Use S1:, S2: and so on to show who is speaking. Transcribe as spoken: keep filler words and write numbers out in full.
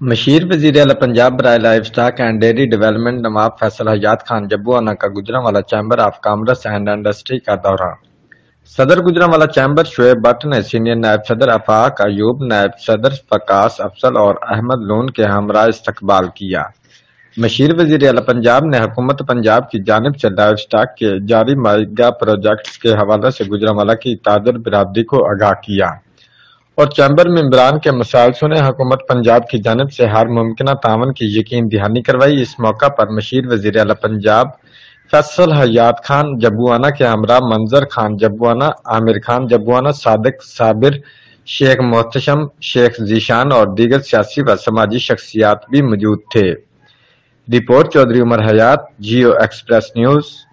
S1: مشیر وزیر اعلی پنجاب برائے livestock and dairy development Nawab Faisal Hayat Khan Jabbuana کا Gujranwala chamber of commerce and industry کا دورہ۔ صدر گجرانوالا چیمبر شعیب بٹ نے سینئر نائب صدر آفاق ایوب، نائب صدر فقاس افضل اور احمد لون کے ہمراہ استقبال کیا۔ مشیر وزیر اعلی پنجاب نے حکومت پنجاب کی جانب سے لائف سٹاک کے جاری مائیگا پروجیکٹس کے حوالے سے گجرانوالا کی تاجر برادری کو آگاہ کیا اور چیمبر ممبران کے مسائل سنے۔ حکومت پنجاب کی جانب سے ہر ممکنہ تعاون کی یقین دہانی کروائی۔ اس موقع پر مشیر وزیر اعلی پنجاب فیصل حیات خان جبوانا کے ہمراہ منظر خان جبوانا، عامر خان جبوانا، صادق صابر، شیخ محتشم، شیخ ذیشان اور دیگر سیاسی و سماجی شخصیات بھی موجود تھے۔ رپورٹ چودھری عمر حیات، جیو ایکسپریس نیوز۔